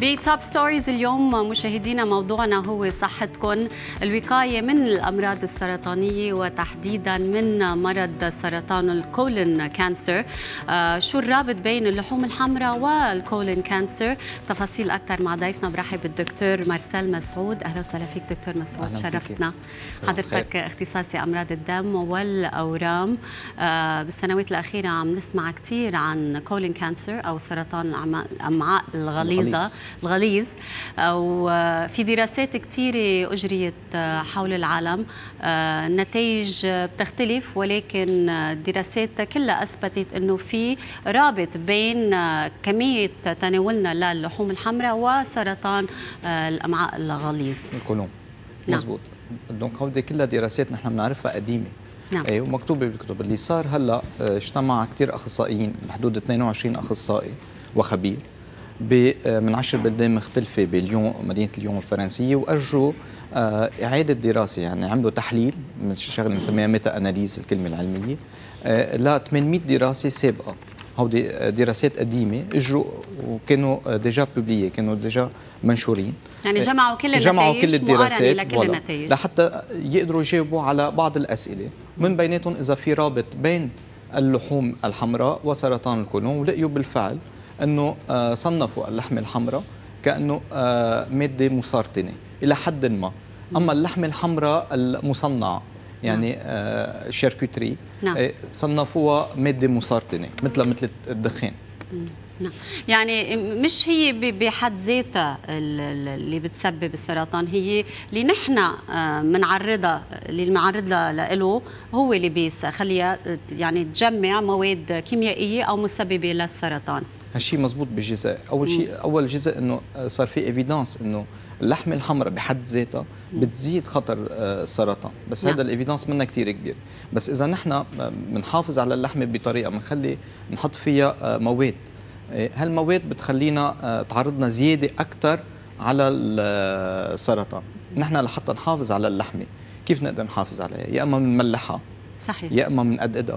بتوب ستوريز اليوم مشاهدينا موضوعنا هو صحتكم، الوقاية من الأمراض السرطانية وتحديدا من مرض سرطان الكولون كانسر. شو الرابط بين اللحوم الحمراء والكولون كانسر؟ تفاصيل أكثر مع ضيفنا. برحب بالدكتور مارسيل مسعود. أهلا وسهلا فيك دكتور مسعود، شرفتنا. حضرتك اختصاصي أمراض الدم والأورام. بالسنوات الأخيرة عم نسمع كثير عن كولون كانسر أو سرطان الأمعاء الغليظ، وفي دراسات كثيرة أجريت حول العالم. النتائج بتختلف، ولكن الدراسات كلها أثبتت أنه في رابط بين كمية تناولنا للحوم الحمراء وسرطان الأمعاء الغليظ الكولون. مزبوط. دونك هودي كلها دراسات نحن بنعرفها قديمة. نعم. ومكتوبة بالكتب. اللي صار هلا اجتمع كثير أخصائيين بحدود 22 أخصائي وخبير من 10 بلدان مختلفة بليون مدينة ليون الفرنسية، وأجروا إعادة دراسة، يعني عملوا تحليل من شغله بنسميها ميتا أناليز الكلمة العلمية ل 800 دراسة سابقة. هودي دراسات قديمة اجروا وكانوا ديجا بوبليي، كانوا ديجا منشورين. يعني جمعوا كل الدراسات لكل النتائج لحتى يقدروا يجاوبوا على بعض الأسئلة، من بيناتهم إذا في رابط بين اللحوم الحمراء وسرطان الكولون. ولقيوا بالفعل أنه صنفوا اللحمة الحمراء كأنه مادة مسرطنة إلى حد ما. أما اللحمة الحمراء المصنعة يعني الشاركوتري، نعم، صنفوها مادة مسرطنة مثل الدخان. نعم. يعني مش هي بحد ذاتها اللي بتسبب السرطان، هي اللي نحن اللي بنعرض له هو اللي بيخليها يعني تجمع مواد كيميائية أو مسببة للسرطان. هالشيء مزبوط بجزء. أول جزء إنه صار في إيفيدانس إنه اللحمة الحمراء بحد ذاتها بتزيد خطر السرطان، بس هذا الإيفيدانس منها كتير كبير. بس إذا نحن بنحافظ على اللحمة بطريقة بنخلي نحط فيها مواد، هالمواد بتخلينا تعرضنا زيادة أكثر على السرطان. نحن لحتى نحافظ على اللحمة كيف نقدر نحافظ عليها؟ يا إما بنملحها، صحيح، يا إما بنقدقدها،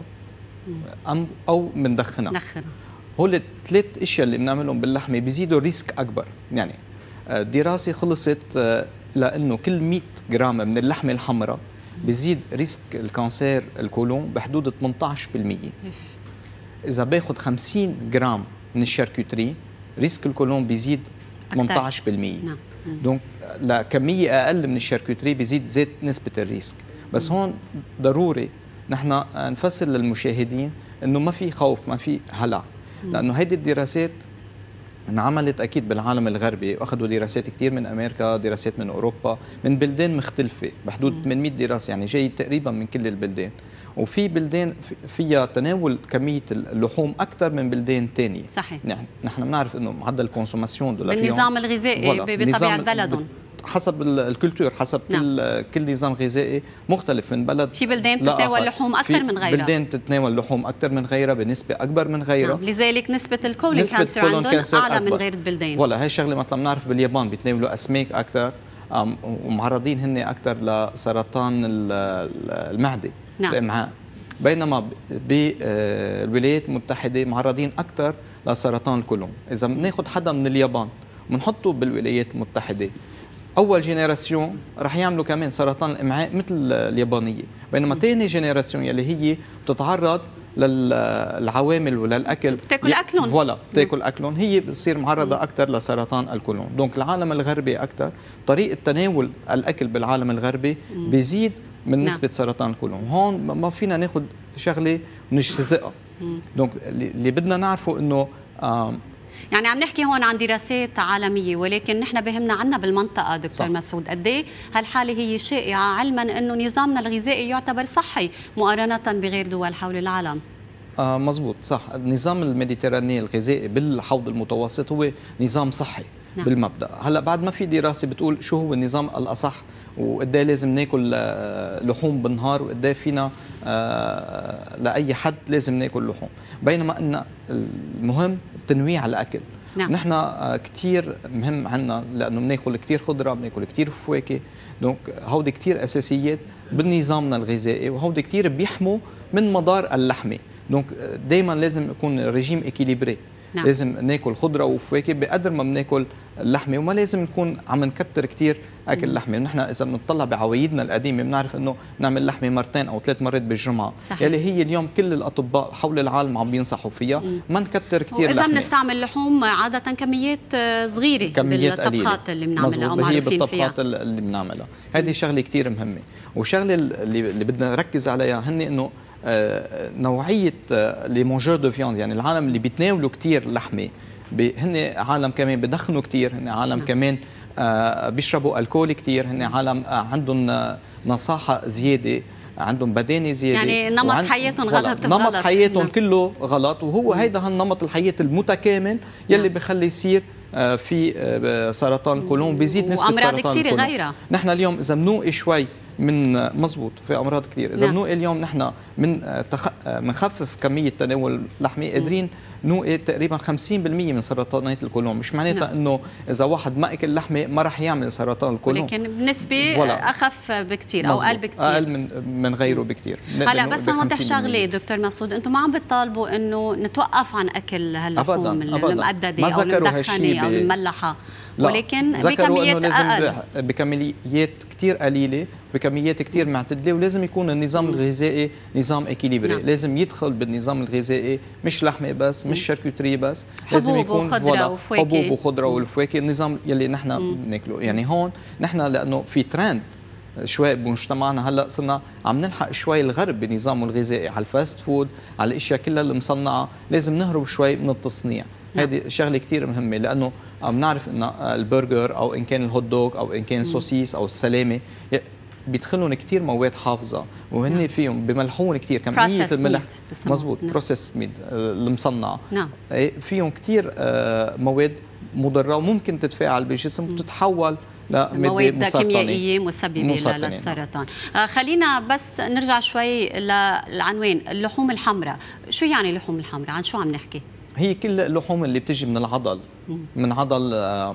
أو بندخنها. هول الثلاث اشياء اللي بنعملهم باللحمه بيزيدوا ريسك اكبر. يعني دراسه خلصت لانه كل 100 جرام من اللحمه الحمراء بيزيد ريسك الكانسير الكولون بحدود 18%. اذا باخذ 50 جرام من الشاركوتري ريسك الكولون بيزيد 18%. نعم. دونك لكميه اقل من الشاركوتري بيزيد نسبه الريسك. بس هون ضروري نحن نفسر للمشاهدين انه ما في خوف، ما في هلع، لأنه هيدي الدراسات انعملت أكيد بالعالم الغربي، وأخذوا دراسات كتير من أمريكا، دراسات من أوروبا، من بلدان مختلفة بحدود 800 دراسة، يعني جاي تقريبا من كل البلدان. وفي بلدان فيها تناول كمية اللحوم أكثر من بلدان ثانية. صحيح. نحن بنعرف إنه معدل الكونسوماسيون بالنظام الغذائي بطبيعة بلدهم حسب الكولتور، حسب كل نظام غذائي مختلف من بلد. في بلدان بتتناول لحوم اكثر من غيرها، بلدان بتتناول لحوم اكثر من غيرها بنسبه اكبر من غيرها. نعم. لذلك نسبه الكولون كانسر عندهم اعلى من غير البلدان. ولا هي شغله مثلا بنعرف باليابان بيتناولوا اسماك اكثر، ومعرضين هن اكثر لسرطان المعده، نعم، الامعاء، بينما بالولايات المتحده معرضين اكثر لسرطان الكولون. اذا بناخذ حدا من اليابان وبنحطه بالولايات المتحده، أول جينيراسيون رح يعملوا كمان سرطان الإمعاء مثل اليابانية، بينما ثاني جينيراسيون يلي هي بتتعرض للعوامل وللأكل، بتاكل أكلهم، فوالا بتاكل أكلهم، هي بتصير معرضة أكثر لسرطان الكولون. دونك العالم الغربي أكثر طريقة تناول الأكل بالعالم الغربي بيزيد من نسبة سرطان الكولون. هون ما فينا ناخذ شغلة ونجتزئها. دونك اللي بدنا نعرفه إنه يعني عم نحكي هون عن دراسات عالمية، ولكن نحن بهمنا عنا بالمنطقة دكتور مسعود قد ايه هالحالة هي شائعة، علما انه نظامنا الغذائي يعتبر صحي مقارنة بغير دول حول العالم. مزبوط، صح. النظام الميديتراني الغذائي بالحوض المتوسط هو نظام صحي. نعم. بالمبدأ هلا بعد ما في دراسة بتقول شو هو النظام الأصح وقد لازم ناكل لحوم بالنهار وقد فينا لأي حد لازم ناكل لحوم، بينما أن المهم تنويع الأكل. نعم. نحن كثير مهم عنا لأنه بناكل كثير خضرة، بناكل كثير فواكه، دونك هودي كثير أساسيات بنظامنا الغذائي، وهودي كثير بيحموا من مضار اللحمة. دونك دائما لازم يكون ريجيم إكيليبري، نعم. لازم ناكل خضره وفواكه بقدر ما بناكل اللحمه، وما لازم نكون عم نكتر كثير اكل لحمه. ونحن اذا بنطلع بعوايدنا القديمه بنعرف انه نعمل لحمه مرتين او 3 مرات بالجمعه، صحيح. يلي هي اليوم كل الاطباء حول العالم عم بينصحوا فيها. ما نكتر كثير لحمه، واذا لحمه بنستعمل لحوم عاده كميات صغيره، كميات بالطبخات اللي بنعملها او هي معروفين بالطبخات فيها اللي بنعملها. هذه شغله كثير مهمه. وشغله اللي بدنا نركز عليها هن انه نوعيه لي مونجور دو فياند، يعني العالم اللي بيتناولوا كثير لحمه هن عالم كمان بدخنوا كثير، هن عالم كمان بيشربوا الكول كثير، هن عالم عندهم نصاحه زياده، عندهم بدانه زياده، يعني نمط حياتهم غلط. نمط حياتهم كله غلط. وهو هيدا النمط الحياه المتكامل يلي بخلي يصير في سرطان القولون، بيزيد نسبه سرطان القولون وامراض كثيره غيرها. نحن اليوم اذا بنوقي شوي من مزبوط في امراض كثير، اذا بنوقي اليوم نحن منخفف كميه تناول اللحمه، قادرين نوقي تقريبا 50% من سرطانات القولون. مش معناتها انه اذا واحد ما اكل لحمه ما راح يعمل سرطان القولون، ولكن بنسبه اخف بكثير او اقل بكثير، اقل من غيره بكثير. هلا بس نوضح شغله دكتور مسعود، انتم ما عم بتطالبوا انه نتوقف عن اكل هاللحوم المقدده او المدخنه او المملحه، ولكن بكميات اقل، بكميات كثير قليله، بكميات كثير معتدله. ولازم يكون النظام الغذائي نظام اكيليبري. لازم يدخل بالنظام الغذائي مش لحمه بس، مش شاركوتري بس، لازم يكون حبوب وخضره والفواكه، النظام يلي نحن بناكله. يعني هون نحن لانه في ترند شوي بمجتمعنا هلا صرنا عم نلحق شوي الغرب بنظامه الغذائي على الفاست فود، على الاشياء كلها المصنعه، لازم نهرب شوي من التصنيع. هذه شغله كثير مهمه، لانه بنعرف ان البرجر او ان كان الهوت دوغ او ان كان السوسيس او السلامه بيدخلون كثير مواد حافظه، وهن فيهم بملحون كثير كميه الملح. مزبوط، بروسيس ميد المصنعه فيهم كثير مواد مضره وممكن تتفاعل بالجسم وتتحول مواد كيميائيه مسببه للسرطان. خلينا بس نرجع شوي للعنوان، اللحوم الحمراء. شو يعني اللحوم الحمراء؟ عن شو عم نحكي؟ هي كل اللحوم اللي بتجي من العضل، من عضل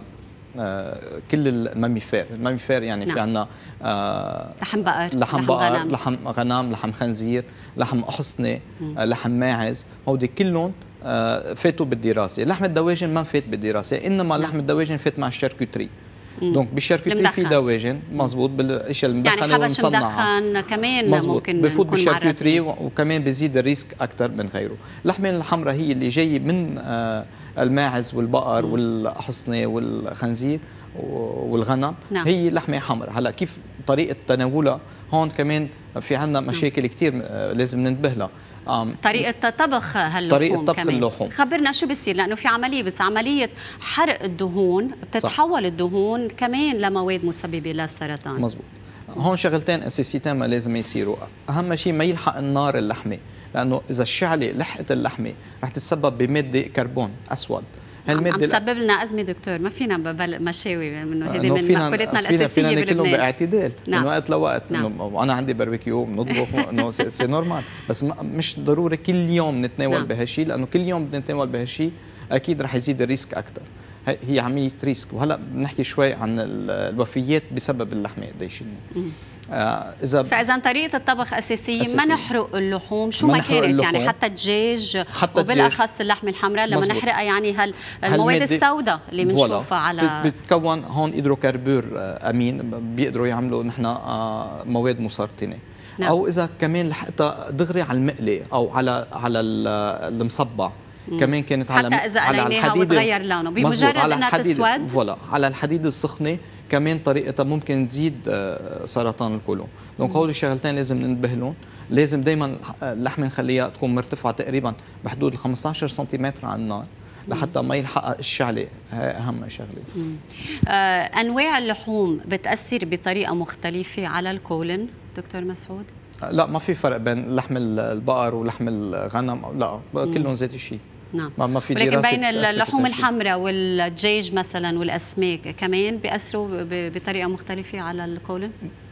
كل الماميفير يعني في عندنا لحم بقر، لحم غنم، لحم خنزير، لحم أحصنة، لحم ماعز، هودي كلهم فاتوا بالدراسة. لحم الدواجن ما فات بالدراسة، إنما لحم الدواجن فات مع الشاركوتري. دونك بالشاركوتري في دواجن مزبوط بالاشياء المدخنه يعني حبش مدخن كمان ممكن بفوت بالشاركوتري وكمان بيزيد الريسك اكثر من غيره. اللحمه الحمراء هي اللي جاي من الماعز والبقر والأحصنة والخنزير والغنم. هي لحمه حمراء. هلا كيف طريقه تناولها هون كمان في عندنا مشاكل كثير لازم ننتبه لها. طريقة طبخ هاللحوم، طريقة طبخ اللحوم خبرنا شو بيصير، لأنه في عملية حرق الدهون بتتحول الدهون كمان لمواد مسببة للسرطان. مزبوط. هون شغلتين أساسيتين ما لازم يصيروا. أهم شيء ما يلحق النار اللحمة، لأنه إذا الشعلة لحقت اللحمة رح تتسبب بمادة كربون أسود. عم تسبب لنا أزمة دكتور، ما فينا مشاوي منه، هذه من مأكولاتنا الأساسية فينا بلبنان. ناكلهم باعتدال من وقت لوقت. أنا عندي باربيكيو بنطبخ إنه سي نورمال، بس مش ضروري كل يوم نتناول بهالشيء، لأنه كل يوم بنتناول بهالشيء أكيد رح يزيد الريسك أكثر. هي عملية ريسك. وهلا بنحكي شوي عن الوفيات بسبب اللحمة قديش. فإذا طريقة الطبخ أساسية ما نحرق اللحوم شو ما كانت، يعني حتى الدجاج وبالأخص اللحمة الحمراء لما نحرقها يعني المواد السوداء اللي بنشوفها على بتتكون هون هيدروكربور أمين، بيقدروا يعملوا نحن مواد مسرطنة. أو إذا كمان لحقتها دغري على المقلي أو على المصبع كمان كانت حتى إذا قليناها وتغير لونه بمجرد أنها تسود. فوالا على الحديد السخنة كمان طريقتها ممكن تزيد سرطان القولون. دونك هول الشغلتين لازم ننتبه لهم. لازم دائما اللحمه نخليها تكون مرتفعه تقريبا بحدود 15 سنتيمتر عن النار لحتى ما يلحقها الشعله. هي اهم شغله. انواع اللحوم بتاثر بطريقه مختلفه على القولون دكتور مسعود؟ لا، ما في فرق بين لحم البقر ولحم الغنم، لا كلهم ذات الشيء. نعم. ما في ولكن بين اللحوم الحمراء والدجاج مثلا والاسماك كمان بيأثروا بطريقه مختلفه على القولون؟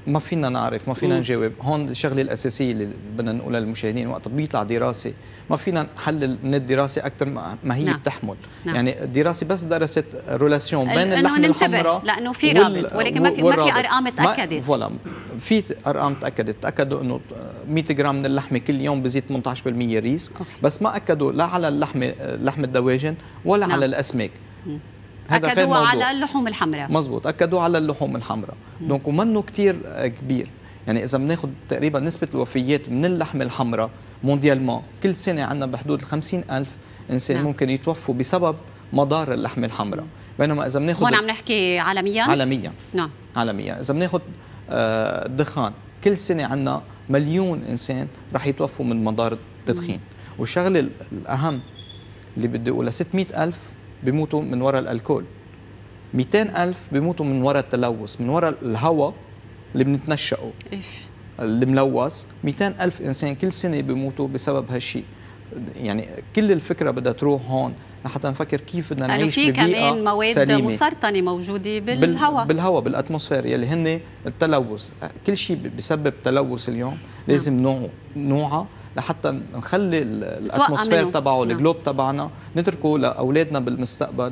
ما فينا نعرف، ما فينا نجاوب. هون الشغله الاساسيه اللي بدنا نقولها للمشاهدين، وقت بيطلع دراسه ما فينا نحلل من الدراسه اكثر ما هي بتحمل. يعني الدراسه بس درست ريلاسيون بين اللحمه الحمراء، لانه في رابط، ولكن ما في ارقام تاكدت. فوالا في ارقام تاكدوا انه 100 جرام من اللحمه كل يوم بزيد 18% ريسك، بس ما اكدوا لا على لحم الدواجن ولا على الاسماك. أكدوا على اللحوم الحمراء. مزبوط، أكدوا على اللحوم الحمراء. دونك ومنه كتير كبير. يعني إذا بناخذ تقريبا نسبة الوفيات من اللحمة الحمراء مونديالمون كل سنة عندنا بحدود 50,000 إنسان ممكن يتوفوا بسبب مضار اللحمة الحمراء. بينما إذا بناخذ هون عم نحكي عالميا؟ عالميا. نعم عالميا. إذا بناخذ الدخان كل سنة عندنا مليون إنسان رح يتوفوا من مضار التدخين. والشغلة الأهم اللي بدي أقولها 600,000 بيموتوا من وراء الألكول، 200,000 بيموتوا من وراء التلوث، من وراء الهواء اللي بنتنشقه الملوث. 200,000 إنسان كل سنة بيموتوا بسبب هالشيء. يعني كل الفكرة بدها تروح هون لحتى نفكر كيف بدنا نعيش ببيئة سليمة. في كمان مواد مسرطنة موجودة بالهواء بالأتموسفير يلي هن التلوث. كل شيء بسبب تلوث اليوم لازم نوعه لحتى نخلي الاتموسفير تبعه الجلوب تبعنا نتركه لاولادنا بالمستقبل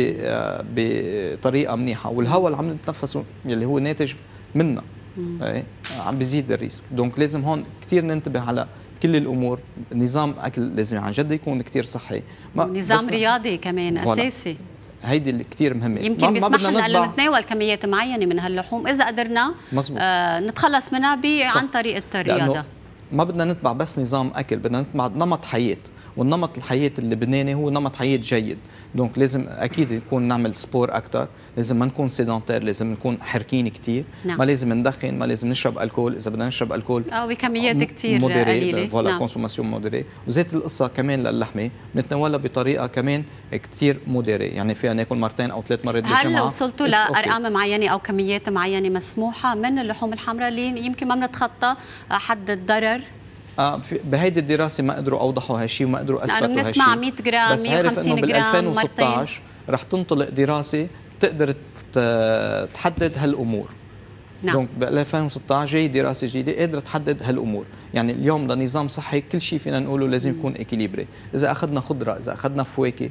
بطريقه منيحه. والهواء اللي عم نتنفسه يلي هو ناتج منا عم بيزيد الريسك. دونك لازم هون كثير ننتبه على كل الامور. نظام اكل لازم عن جد يكون كثير صحي، نظام رياضي كمان اساسي. هيدي اللي كثير مهمه. يمكن بيسمح لنا انه نتناول كميات معينه من هاللحوم اذا قدرنا نتخلص منها عن طريق الرياضه. ما بدنا نتبع بس نظام اكل، بدنا نتبع نمط حياه، والنمط الحياه اللبناني هو نمط حياه جيد. دونك لازم اكيد يكون نعمل سبور اكثر، لازم ما نكون سيدانتير، لازم نكون حركين كثير. ما لازم ندخن، ما لازم نشرب الكول، اذا بدنا نشرب الكول بكميات كثير قليله. فوالا كونسوماسيون مودري. وزيت القصه كمان للحمه بنتناولها بطريقه كمان كثير مودري، يعني فيها ناكل مرتين او 3 مرات بالجمعه. هل وصلتوا لارقام معينه او كميات معينه مسموحه من اللحوم الحمراء اللي يمكن ما بنتخطى حد الضرر؟ بهيدي الدراسه ما قدروا اوضحوا هالشيء وما قدروا اثبتوا هالشيء. بنسمع 100 جرام، بس 150 بال جرام 2016 رح تنطلق دراسه تقدر تحدد هالامور. دونك ب 2016 جاي دراسه جديده قادره تحدد هالامور. يعني اليوم لنظام صحي كل شيء فينا نقوله لازم يكون اكيليبري. اذا اخذنا خضره، اذا اخذنا فواكه،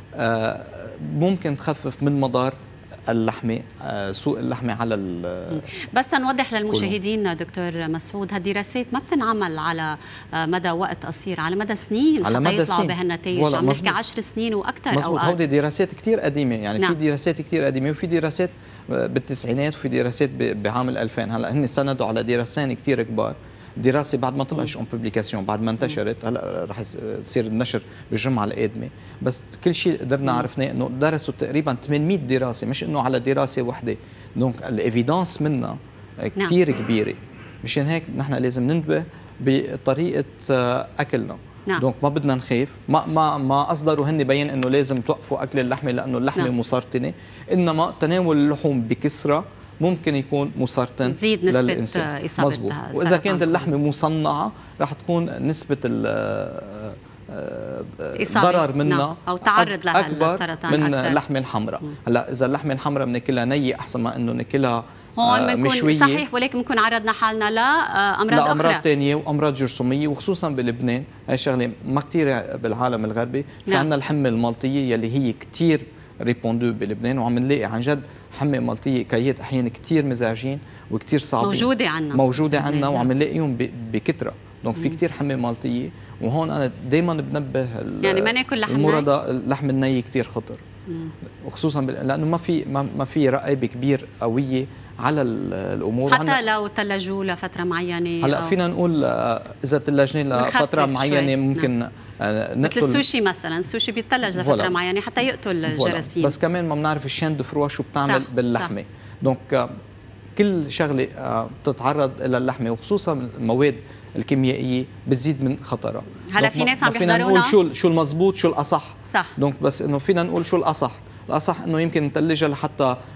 ممكن تخفف من مضار اللحمه، سوق اللحمه على بس نوضح للمشاهدين دكتور مسعود، هالدراسات ما بتنعمل على مدى وقت قصير، على مدى سنين على حتى يطلعوا بهالنتائج. عم نحكي 10 سنين واكثر اوقات. هودي دراسات كثير قديمه، يعني في دراسات كثير قديمه، وفي دراسات بالتسعينات وفي دراسات بعام 2000. هلا هن سندوا على دراسين كثير كبار. دراسه بعد ما طلعش اون بوبليكاسيون، بعد ما انتشرت، هلا رح يصير النشر بالجمعه القادمه. بس كل شيء قدرنا عرفناه انه درسوا تقريبا 800 دراسه، مش انه على دراسه وحده. دونك الايفيدانس منها كثير كبيره. مشان هيك نحن لازم ننتبه بطريقه اكلنا. دونك ما بدنا نخاف. ما اصدروا هن بيان انه لازم توقفوا اكل اللحمه لانه اللحمه مسرطنه، انما تناول اللحوم بكثره ممكن يكون مسرطن، تزيد نسبة إصابة مزبوط. وإذا كانت اللحمة مصنعة رح تكون نسبة الضرر منها أو تعرض لها أكبر من اللحمة الحمراء. هلا إذا اللحمة الحمراء بناكلها نية أحسن ما إنه ناكلها هون مشوية. صحيح، ولكن بنكون عرضنا حالنا لأمراض ثانية وأمراض جرثومية، وخصوصا بلبنان هاي شغلة ما كثير بالعالم الغربي. في عندنا الحمى المالطية يلي هي كثير ريبوندو بلبنان، وعم نلاقي عن جد حمى مالطيه كيات احيانا كثير مزعجين وكثير صعبين موجوده عندنا وعم نلاقيهم بكثره. دونك في كثير حمى مالطيه، وهون انا دائما بنبه يعني ما ناكل لحم المرضى. اللحم الني كثير خطر، وخصوصا لانه ما في رقابه كبير قويه على الامور. حتى لو ثلجوه لفتره معينه. هلا فينا نقول اذا ثلجناه لفتره معينه ممكن مثل السوشي مثلا، السوشي بيتثلج لفتره معينه حتى يقتل الجراثيم. بس كمان ما بنعرف الشين دو فروا شو بتعمل باللحمه. دونك كل شغله بتتعرض الى اللحمه، وخصوصا المواد الكيميائيه بتزيد من خطرها. هلا في ناس عم فينا نقول شو المضبوط شو الاصح. صح. دونك بس انه فينا نقول شو الاصح. الاصح انه يمكن نثلجها لحتى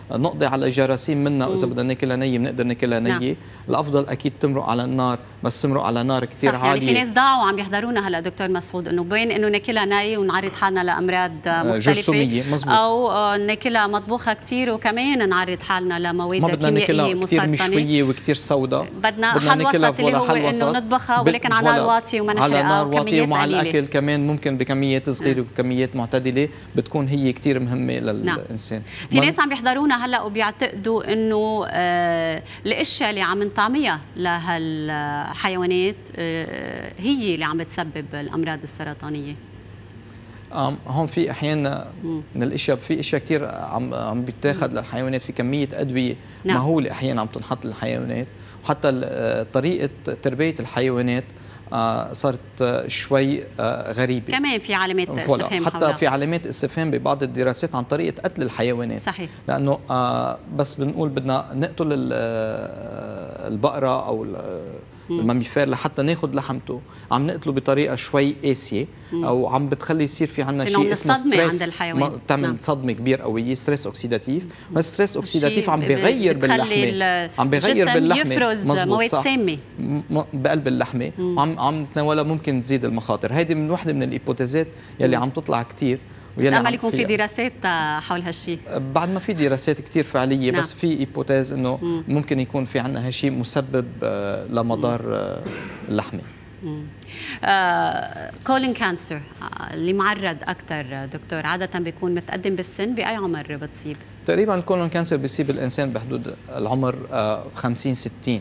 نقضي على جراثيم منها، اذا بدنا ناكلها نيه بنقدر ناكلها نيه. نعم. الافضل اكيد تمرق على النار، بس تمرق على نار كثير عاليه. يعني في ناس ضاعوا عم يحضرونا هلا دكتور مسعود انه بين انه ناكلها نيه ونعرض حالنا لامراض مختلفه جرثوميه، مزبوط، او ناكلها مطبوخه كثير وكمان نعرض حالنا لمواد ما بدنا كيميائيه ناكلها كثير مشويه وكثير سوداء، بدنا حل وسط اللي هو انه نطبخها ولكن على نار واطيه وما نحرقها، على نار واطيه، ومع الاكل كمان ممكن بكميات صغيره وبكميات معتدله بتكون هي كثير مهمه للانسان. في ناس عم بيحضرونا هلا وبيعتقدوا انه الاشياء اللي عم نطعميها لهالحيوانات هي اللي عم بتسبب الامراض السرطانيه. هون في احيانا من الاشياء، في اشياء كثير عم بيتاخذ للحيوانات، في كميه ادويه مهوله احيانا عم تنحط للحيوانات، وحتى طريقه تربيه الحيوانات صارت شوي غريبه. كمان في علامات استفهام حتى حولها. في علامات استفهام ببعض الدراسات عن طريقه قتل الحيوانات. صحيح. لانه بس بنقول بدنا نقتل البقره او الماميفير لحتى ناخذ لحمته، عم نقتله بطريقه شوي قاسيه، او عم بتخلي يصير في عندنا شيء اسمه ستريس، تعمل صدمه كبير قويه، ستريس اوكسيداتيف. والستريس اوكسيداتيف عم بغير باللحمه، عم بغير باللحمه، يفرز مواد سامه بقلب اللحمه، وعم نتناولها ممكن تزيد المخاطر. هيدي من وحده من الهيبوتيزات يلي عم تطلع كثير، بتأمل يكون في دراسات حول هالشيء. بعد ما في دراسات كثير فعلية، بس في هيبوتيز انه ممكن يكون في عندنا هالشيء مسبب لمضار اللحمه. كولون كانسر اللي معرض اكثر دكتور عاده بيكون متقدم بالسن، باي عمر بتصيب؟ تقريبا الكولون كانسر بيصيب الانسان بحدود العمر 50-60.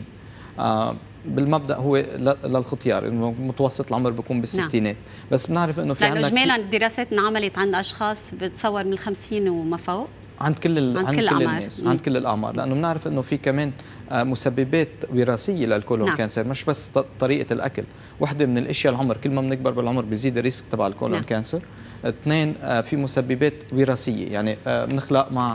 بالمبدا هو للختيار، انه متوسط العمر بيكون بالستينات. بس بنعرف انه في عندنا اجمالا الدراسات انعملت عند اشخاص بتصور من 50 وما فوق، عند كل الناس، عند كل الاعمار، لانه بنعرف انه في كمان مسببات وراثيه للكولون كانسر، مش بس طريقه الاكل. وحده من الاشياء العمر، كل ما بنكبر بالعمر بيزيد الريسك تبع الكولون كانسر. اثنين، في مسببات وراثيه، يعني بنخلق مع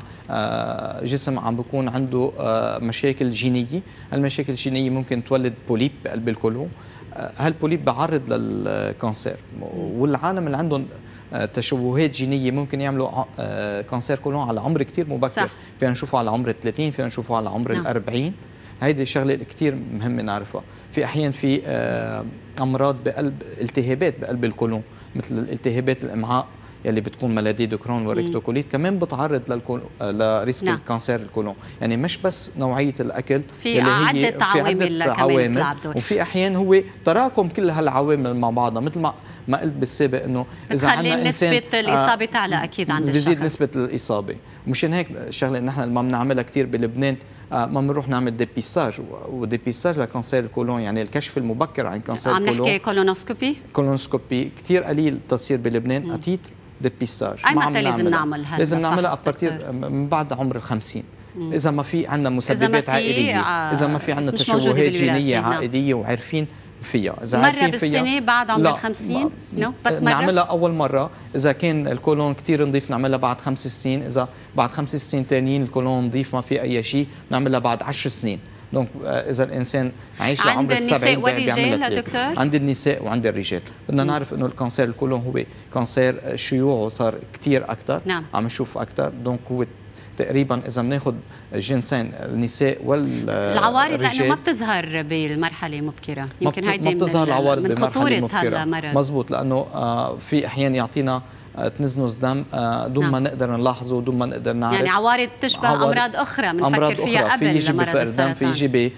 جسم عم بيكون عنده مشاكل جينيه. المشاكل الجينيه ممكن تولد بوليب بقلب الكولون، هالبوليب بعرض للكانسر. والعالم اللي عندهم تشوهات جينيه ممكن يعملوا كانسر كولون على عمر كثير مبكر، فينا نشوفه على عمر 30، فينا نشوفه على عمر 40. هيدي شغله كثير مهمه نعرفها. في احيان في امراض بقلب، التهابات بقلب الكولون، مثل الالتهابات الامعاء يلي بتكون ملاديد كرون وريكتوكوليت، كمان بتعرض لريسك الكانسر الكولون. يعني مش بس نوعيه الاكل، في عده عوامل، وفي احيان هو تراكم كل هالعوامل مع بعضها. مثل ما قلت بالسابق انه اذا عندنا انسان نسبه الاصابه تعلى اكيد عند الشخص، بزيد نسبه الاصابه. مشان هيك شغله نحن ما بنعملها كثير بلبنان، ما بنروح نعمل ديبيستاج، وديبيستاج لكانسر الكولون، يعني الكشف المبكر عن كانسر الكولون. عم نحكي كولونوسكوبي كثير قليل تصير بلبنان اتيت ديبيستاج. اي متى لازم نعمل هذا؟ لازم نعملها ابارتير من بعد عمر 50. اذا ما في عندنا مسببات عائليه، اذا ما في عندنا تشوهات جينيه عائليه وعارفين فيها. إذا مرة بالسنة بعد عمر 50 بس مرة نعملها أول مرة. إذا كان الكولون كثير نظيف نعملها بعد 5 سنين، إذا بعد 5 سنين ثانيين الكولون نظيف ما في أي شيء نعملها بعد 10 سنين. دونك إذا الإنسان عايش لعمر 70 بيعملها دكتور؟ عند النساء وعند الرجال. بدنا نعرف إنه الكانسر الكولون هو كانسر شيوعه صار كثير أكثر، عم نشوف أكثر. دونك هو تقريبا اذا بناخذ الجنسين النساء العوارض لانه ما بتظهر بالمرحله مبكره، يمكن هيدي ما بتظهر العوارض من خطوره هذا المرض. مزبوط، لانه في احيان يعطينا تنزنز دم دون ما نقدر نلاحظه ودون ما نقدر نعرف. يعني عوارض تشبه امراض اخرى بنفكر فيها قبل مرض السرطان. في يجي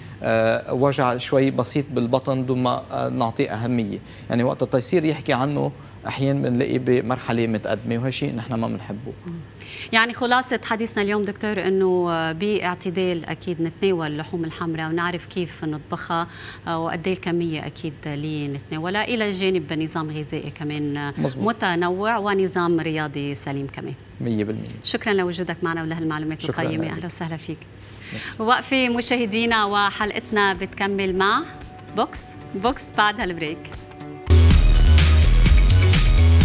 وجع شوي بسيط بالبطن دون ما نعطيه اهميه، يعني وقت يصير يحكي عنه احيانا بنلاقي بمرحله متقدمه، وهالشيء نحن ما بنحبه. يعني خلاصه حديثنا اليوم دكتور انه باعتدال اكيد نتناول اللحوم الحمراء ونعرف كيف نطبخها وقد ايه الكميه اكيد اللي نتناولها، الى جانب نظام غذائي كمان متنوع ونظام رياضي سليم كمان 100%. شكرا لوجودك معنا ولهالمعلومات القيمه، اهلا وسهلا فيك. وقفه مشاهدينا وحلقتنا بتكمل مع بوكس بعد هالبريك.